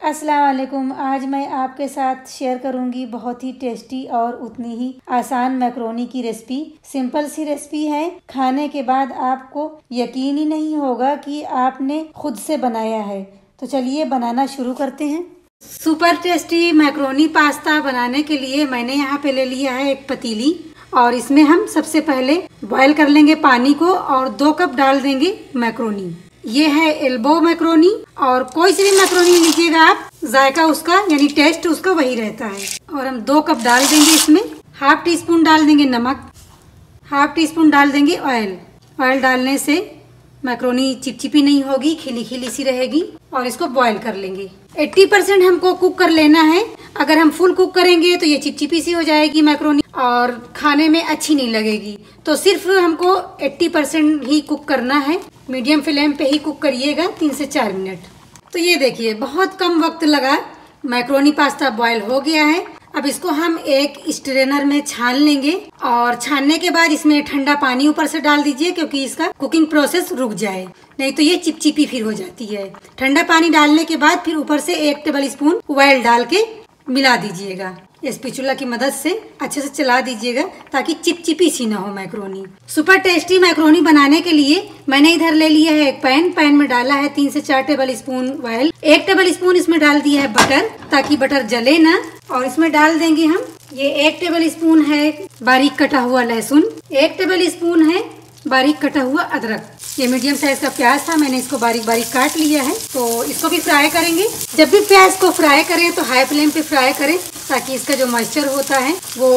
अस्सलाम वालेकुम। आज मैं आपके साथ शेयर करूंगी बहुत ही टेस्टी और उतनी ही आसान मैक्रोनी की रेसिपी। सिंपल सी रेसिपी है, खाने के बाद आपको यकीन ही नहीं होगा कि आपने खुद से बनाया है। तो चलिए बनाना शुरू करते हैं। सुपर टेस्टी मैक्रोनी पास्ता बनाने के लिए मैंने यहाँ पे ले लिया है एक पतीली और इसमें हम सबसे पहले बॉईल कर लेंगे पानी को और 2 कप डाल देंगे मैक्रोनी। ये है एल्बो मैक्रोनी और कोई सी भी मैक्रोनी लीजिएगा आप, जायका उसका यानी टेस्ट उसका वही रहता है। और हम 2 कप डाल देंगे इसमें। हाफ टी स्पून डाल देंगे नमक, हाफ टी स्पून डाल देंगे ऑयल। ऑयल डालने से मैक्रोनी चिपचिपी नहीं होगी, खिली खिली सी रहेगी। और इसको बॉईल कर लेंगे। 80% हमको कुक कर लेना है। अगर हम फुल कुक करेंगे तो ये चिपचिपी सी हो जाएगी मैक्रोनी और खाने में अच्छी नहीं लगेगी। तो सिर्फ हमको 80% ही कुक करना है। मीडियम फ्लेम पे ही कुक करिएगा 3 से 4 मिनट। तो ये देखिए बहुत कम वक्त लगा, मैक्रोनी पास्ता बॉईल हो गया है। अब इसको हम एक स्ट्रेनर में छान लेंगे और छानने के बाद इसमें ठंडा पानी ऊपर से डाल दीजिए क्योंकि इसका कुकिंग प्रोसेस रुक जाए, नहीं तो ये चिपचिपी फिर हो जाती है। ठंडा पानी डालने के बाद फिर ऊपर से 1 टेबल स्पून ऑयल डाल के मिला दीजिएगा। स्पैचुला की मदद से अच्छे से चला दीजिएगा ताकि चिपचिपी सी ना हो मैक्रोनी। सुपर टेस्टी मैक्रोनी बनाने के लिए मैंने इधर ले लिया है एक पैन में डाला है 3 से 4 tablespoon oil. 1 tablespoon इसमें डाल दिया है बटर ताकि बटर जले ना। और इसमें डाल देंगे हम ये 1 टेबल स्पून है बारीक कटा हुआ लहसुन, 1 टेबल स्पून है बारीक कटा हुआ अदरक। ये मीडियम साइज का प्याज था, मैंने इसको बारीक बारीक काट लिया है। तो इसको भी फ्राई करेंगे। जब भी प्याज को फ्राई करें तो हाई फ्लेम पे फ्राई करें ताकि इसका जो मॉइस्चर होता है वो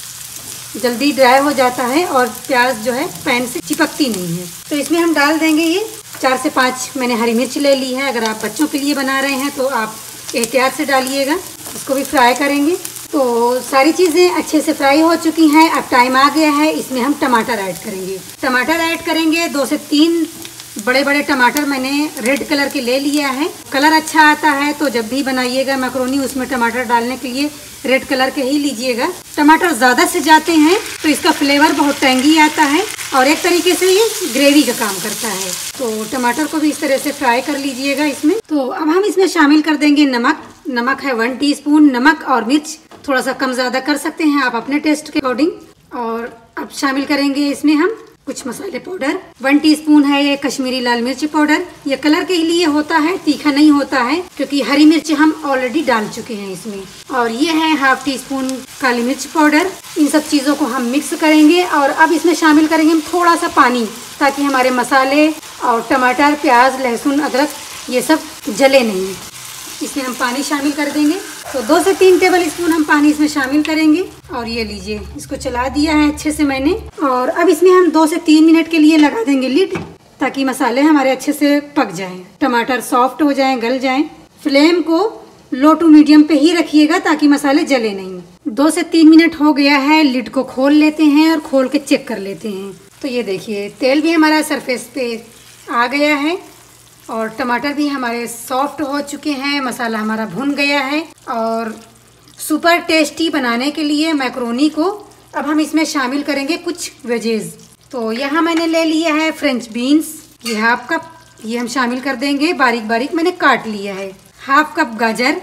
जल्दी ड्राई हो जाता है और प्याज जो है पैन से चिपकती नहीं है। तो इसमें हम डाल देंगे ये 4 से 5 मैंने हरी मिर्च ले ली है। अगर आप बच्चों के लिए बना रहे हैं तो आप एहतियात से डालिएगा। इसको भी फ्राई करेंगे। तो सारी चीज़ें अच्छे से फ्राई हो चुकी हैं। अब टाइम आ गया है, इसमें हम टमाटर ऐड करेंगे। टमाटर ऐड करेंगे 2 से 3 बड़े बड़े टमाटर मैंने रेड कलर के ले लिया है। कलर अच्छा आता है तो जब भी बनाइएगा मैक्रोनी उसमें टमाटर डालने के लिए रेड कलर के ही लीजिएगा। टमाटर ज़्यादा से जाते हैं तो इसका फ्लेवर बहुत टेंगी आता है और एक तरीके से ये ग्रेवी का काम करता है। तो टमाटर को भी इस तरह से फ्राई कर लीजिएगा इसमें। तो अब हम इसमें शामिल कर देंगे नमक। नमक है 1 टीस्पून। नमक और मिर्च थोड़ा सा कम ज़्यादा कर सकते हैं आप अपने टेस्ट के अकॉर्डिंग। और अब शामिल करेंगे इसमें हम कुछ मसाले पाउडर। 1 टीस्पून है ये कश्मीरी लाल मिर्च पाउडर। ये कलर के लिए होता है, तीखा नहीं होता है क्योंकि हरी मिर्च हम ऑलरेडी डाल चुके हैं इसमें। और ये है हाफ टी स्पून काली मिर्च पाउडर। इन सब चीज़ों को हम मिक्स करेंगे और अब इसमें शामिल करेंगे हम थोड़ा सा पानी ताकि हमारे मसाले और टमाटर, प्याज, लहसुन, अदरक ये सब जले नहीं। इसमें हम पानी शामिल कर देंगे। तो 2 से 3 टेबल स्पून हम पानी इसमें शामिल करेंगे। और ये लीजिए, इसको चला दिया है अच्छे से मैंने। और अब इसमें हम 2 से 3 मिनट के लिए लगा देंगे लिड ताकि मसाले हमारे अच्छे से पक जाएं, टमाटर सॉफ्ट हो जाएं, गल जाएं। फ्लेम को लो टू मीडियम पे ही रखिएगा ताकि मसाले जले नहीं। 2 से 3 मिनट हो गया है, लिड को खोल लेते हैं और खोल के चेक कर लेते हैं। तो ये देखिए तेल भी हमारा सरफेस पे आ गया है और टमाटर भी हमारे सॉफ्ट हो चुके हैं, मसाला हमारा भुन गया है। और सुपर टेस्टी बनाने के लिए मैक्रोनी को अब हम इसमें शामिल करेंगे कुछ वेजेस। तो यहाँ मैंने ले लिया है फ्रेंच बीन्स, ये हाफ कप, ये हम शामिल कर देंगे। बारीक बारीक मैंने काट लिया है। हाफ कप गाजर,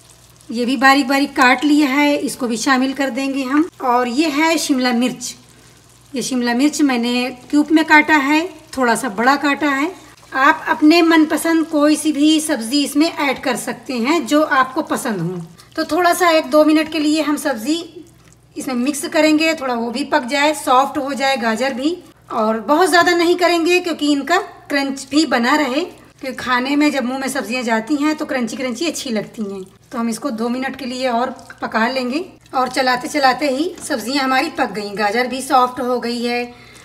ये भी बारीक बारीक काट लिया है, इसको भी शामिल कर देंगे हम। और ये है शिमला मिर्च। ये शिमला मिर्च मैंने क्यूब में काटा है, थोड़ा सा बड़ा काटा है। आप अपने मनपसंद कोई सी भी सब्जी इसमें ऐड कर सकते हैं जो आपको पसंद हो। तो थोड़ा सा 1-2 मिनट के लिए हम सब्जी इसमें मिक्स करेंगे, थोड़ा वो भी पक जाए, सॉफ्ट हो जाए गाजर भी। और बहुत ज़्यादा नहीं करेंगे क्योंकि इनका क्रंच भी बना रहे, क्योंकि खाने में जब मुंह में सब्जियां जाती हैं तो क्रंची क्रंची अच्छी लगती हैं। तो हम इसको 2 मिनट के लिए और पका लेंगे। और चलाते चलाते ही सब्जियां हमारी पक गई, गाजर भी सॉफ्ट हो गई है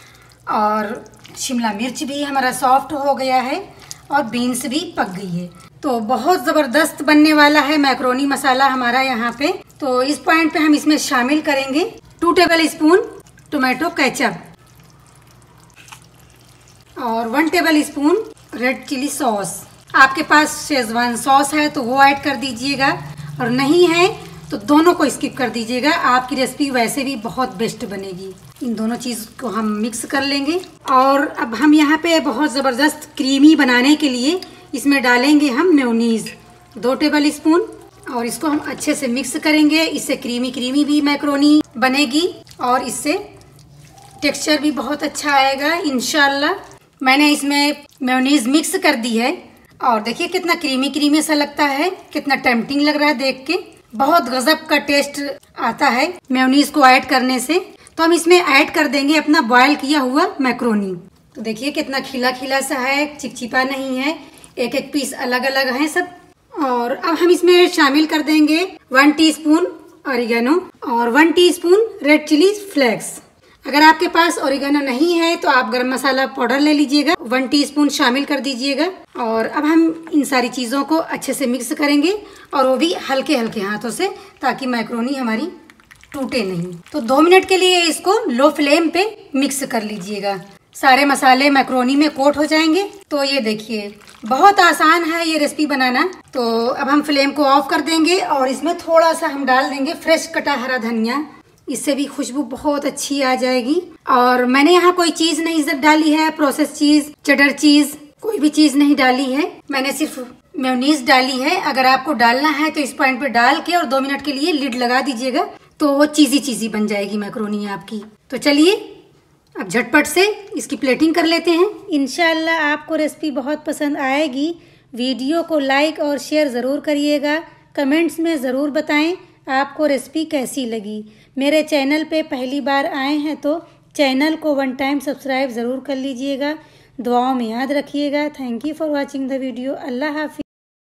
और शिमला मिर्च भी हमारा सॉफ्ट हो गया है और बीन्स भी पक गई है। तो बहुत ज़बरदस्त बनने वाला है मैक्रोनी मसाला हमारा यहाँ पे। तो इस पॉइंट पे हम इसमें शामिल करेंगे 2 टेबल स्पून टोमेटो केचप और 1 tablespoon red chilli sauce. आपके पास शेजवान सॉस है तो वो ऐड कर दीजिएगा और नहीं है तो दोनों को स्किप कर दीजिएगा। आपकी रेसिपी वैसे भी बहुत बेस्ट बनेगी। इन दोनों चीज़ को हम मिक्स कर लेंगे। और अब हम यहाँ पे बहुत ज़बरदस्त क्रीमी बनाने के लिए इसमें डालेंगे हम मेयोनीज़। 2 टेबल स्पून और इसको हम अच्छे से मिक्स करेंगे। इससे क्रीमी क्रीमी भी मैक्रोनी बनेगी और इससे टेक्सचर भी बहुत अच्छा आएगा इंशाल्लाह। मैंने इसमें मेयोनीज मिक्स कर दी है और देखिए कितना क्रीमी क्रीमी सा लगता है, कितना टेम्पटिंग लग रहा है देख के। बहुत गजब का टेस्ट आता है मेयोनीज को ऐड करने से। तो हम इसमें ऐड कर देंगे अपना बॉयल किया हुआ मैक्रोनी। तो देखिए कितना खिला खिला सा है, चिपचिपा नहीं है, एक एक पीस अलग अलग है सब। और अब हम इसमें शामिल कर देंगे 1 टीस्पून ऑरिगेनो और 1 टीस्पून रेड चिली फ्लेक्स। अगर आपके पास ऑरिगेनो नहीं है तो आप गरम मसाला पाउडर ले लीजिएगा, 1 टीस्पून शामिल कर दीजिएगा। और अब हम इन सारी चीज़ों को अच्छे से मिक्स करेंगे और वो भी हल्के हल्के हाथों से, ताकि मैक्रोनी हमारी टूटे नहीं। तो 2 मिनट के लिए इसको लो फ्लेम पे मिक्स कर लीजिएगा। सारे मसाले मैक्रोनी में कोट हो जाएंगे। तो ये देखिए बहुत आसान है ये रेसिपी बनाना। तो अब हम फ्लेम को ऑफ कर देंगे और इसमें थोड़ा सा हम डाल देंगे फ्रेश कटा हरा धनिया। इससे भी खुशबू बहुत अच्छी आ जाएगी। और मैंने यहाँ कोई चीज नहीं डाली है, प्रोसेस चीज, चेडर चीज, कोई भी चीज नहीं डाली है। मैंने सिर्फ मेयोनीज डाली है। अगर आपको डालना है तो इस पॉइंट पे डाल के और 2 मिनट के लिए लिड लगा दीजिएगा, तो वो चीजी चीजी बन जाएगी मैक्रोनी आपकी। तो चलिए अब झटपट से इसकी प्लेटिंग कर लेते हैं। इंशाल्लाह आपको रेसिपी बहुत पसंद आएगी। वीडियो को लाइक और शेयर ज़रूर करिएगा। कमेंट्स में ज़रूर बताएं आपको रेसिपी कैसी लगी। मेरे चैनल पे पहली बार आए हैं तो चैनल को 1 टाइम सब्सक्राइब ज़रूर कर लीजिएगा। दुआओं में याद रखिएगा। Thank you for watching the video. अल्लाह हाफिज़।